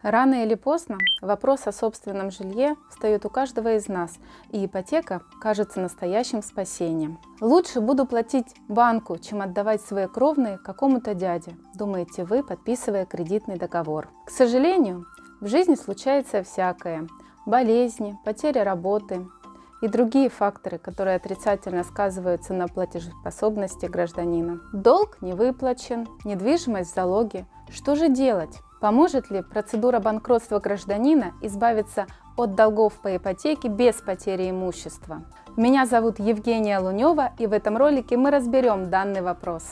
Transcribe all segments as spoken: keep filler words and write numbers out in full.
Рано или поздно вопрос о собственном жилье встает у каждого из нас, и ипотека кажется настоящим спасением. Лучше буду платить банку, чем отдавать свои кровные какому-то дяде, думаете вы, подписывая кредитный договор. К сожалению, в жизни случается всякое: болезни, потеря работы и другие факторы, которые отрицательно сказываются на платежеспособности гражданина. Долг не выплачен, недвижимость в залоге. Что же делать? Поможет ли процедура банкротства гражданина избавиться от долгов по ипотеке без потери имущества? Меня зовут Евгения Лунева, и в этом ролике мы разберем данный вопрос.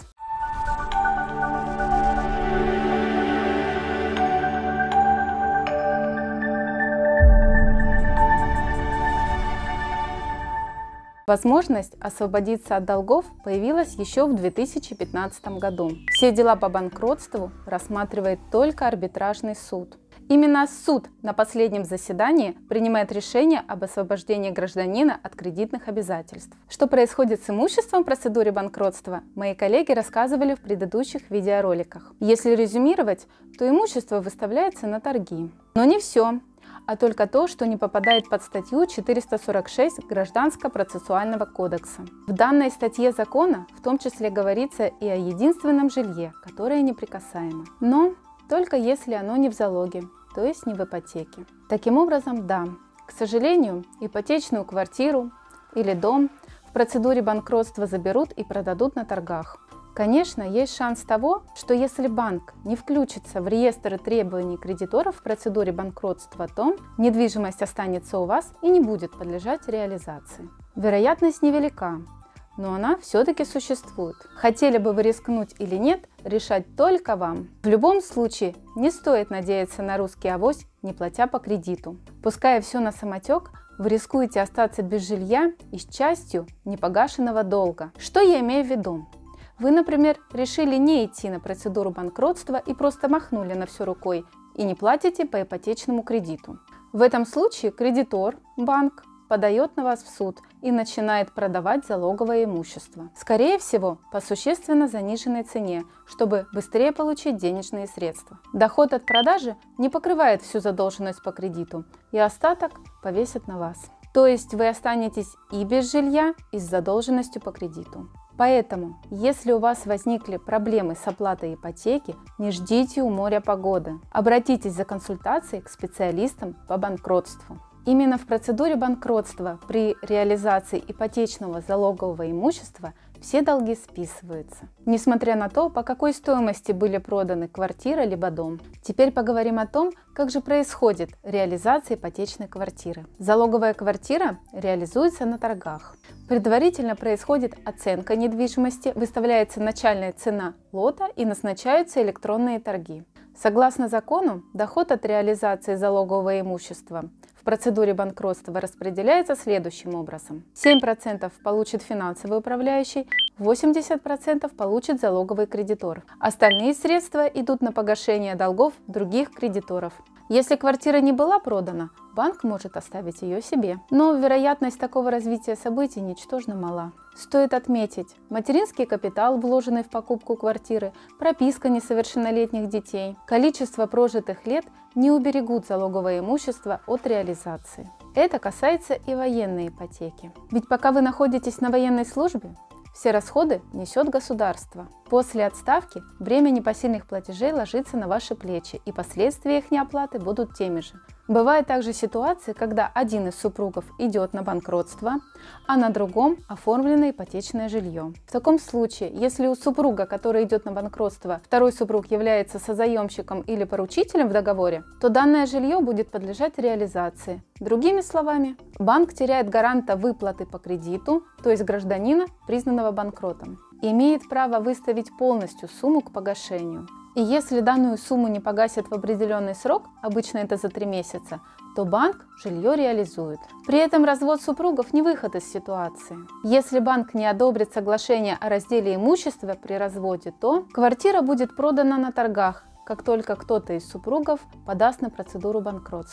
Возможность освободиться от долгов появилась еще в две тысячи пятнадцатом году. Все дела по банкротству рассматривает только арбитражный суд. Именно суд на последнем заседании принимает решение об освобождении гражданина от кредитных обязательств. Что происходит с имуществом в процедуре банкротства, мои коллеги рассказывали в предыдущих видеороликах. Если резюмировать, то имущество выставляется на торги. Но не все, а только то, что не попадает под статью четыреста сорок шесть Гражданско-процессуального кодекса. В данной статье закона в том числе говорится и о единственном жилье, которое неприкасаемо. Но только если оно не в залоге, то есть не в ипотеке. Таким образом, да, к сожалению, ипотечную квартиру или дом в процедуре банкротства заберут и продадут на торгах. Конечно, есть шанс того, что если банк не включится в реестр требований кредиторов в процедуре банкротства, то недвижимость останется у вас и не будет подлежать реализации. Вероятность невелика, но она все-таки существует. Хотели бы вы рискнуть или нет, решать только вам. В любом случае, не стоит надеяться на русский авось, не платя по кредиту. Пуская все на самотек, вы рискуете остаться без жилья и с частью непогашенного долга. Что я имею в виду? Вы, например, решили не идти на процедуру банкротства и просто махнули на все рукой и не платите по ипотечному кредиту. В этом случае кредитор, банк, подает на вас в суд и начинает продавать залоговое имущество. Скорее всего, по существенно заниженной цене, чтобы быстрее получить денежные средства. Доход от продажи не покрывает всю задолженность по кредиту, и остаток повесят на вас. То есть вы останетесь и без жилья, и с задолженностью по кредиту. Поэтому, если у вас возникли проблемы с оплатой ипотеки, не ждите у моря погоды. Обратитесь за консультацией к специалистам по банкротству. Именно в процедуре банкротства при реализации ипотечного залогового имущества все долги списываются, несмотря на то, по какой стоимости были проданы квартира либо дом. Теперь поговорим о том, как же происходит реализация ипотечной квартиры. Залоговая квартира реализуется на торгах. Предварительно происходит оценка недвижимости, выставляется начальная цена лота и назначаются электронные торги. Согласно закону, доход от реализации залогового имущества в процедуре банкротства распределяется следующим образом. семь процентов получит финансовый управляющий, восемьдесят процентов получит залоговый кредитор. Остальные средства идут на погашение долгов других кредиторов. Если квартира не была продана, банк может оставить ее себе. Но вероятность такого развития событий ничтожно мала. Стоит отметить, материнский капитал, вложенный в покупку квартиры, прописка несовершеннолетних детей, количество прожитых лет не уберегут залоговое имущество от реализации. Это касается и военной ипотеки. Ведь пока вы находитесь на военной службе, все расходы несет государство. После отставки бремя непосильных платежей ложится на ваши плечи, и последствия их неоплаты будут теми же. Бывают также ситуации, когда один из супругов идет на банкротство, а на другом оформлено ипотечное жилье. В таком случае, если у супруга, который идет на банкротство, второй супруг является созаемщиком или поручителем в договоре, то данное жилье будет подлежать реализации. Другими словами, банк теряет гаранта выплаты по кредиту, то есть гражданина, признанного банкротом, и имеет право выставить полностью сумму к погашению. И если данную сумму не погасят в определенный срок, обычно это за три месяца, то банк жилье реализует. При этом развод супругов не выход из ситуации. Если банк не одобрит соглашение о разделе имущества при разводе, то квартира будет продана на торгах, как только кто-то из супругов подаст на процедуру банкротства.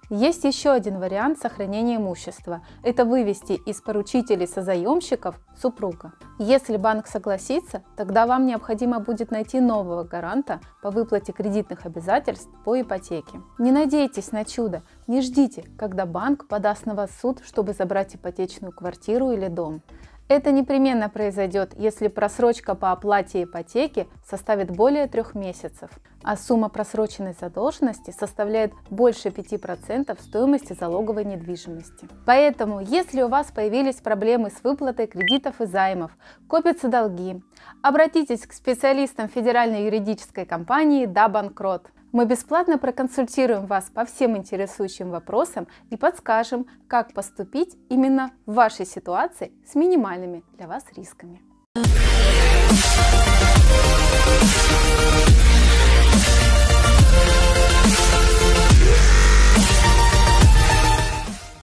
Есть еще один вариант сохранения имущества. Это вывести из поручителей созаемщиков супруга. Если банк согласится, тогда вам необходимо будет найти нового гаранта по выплате кредитных обязательств по ипотеке. Не надейтесь на чудо, не ждите, когда банк подаст на вас в суд, чтобы забрать ипотечную квартиру или дом. Это непременно произойдет, если просрочка по оплате ипотеки составит более трех месяцев, а сумма просроченной задолженности составляет больше пяти процентов стоимости залоговой недвижимости. Поэтому, если у вас появились проблемы с выплатой кредитов и займов, копятся долги, обратитесь к специалистам Федеральной юридической компании «Да-Банкрот». Мы бесплатно проконсультируем вас по всем интересующим вопросам и подскажем, как поступить именно в вашей ситуации с минимальными для вас рисками.